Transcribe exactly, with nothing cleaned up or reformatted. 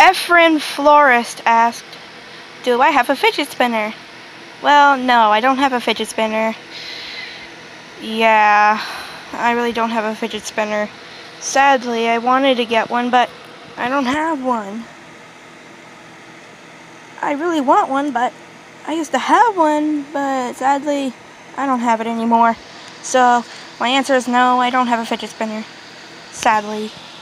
Efrain Flores asked, do I have a fidget spinner? Well, no, I don't have a fidget spinner. Yeah, I really don't have a fidget spinner. Sadly, I wanted to get one, but I don't have one. I really want one, but I used to have one, but sadly, I don't have it anymore. So, my answer is no, I don't have a fidget spinner. Sadly.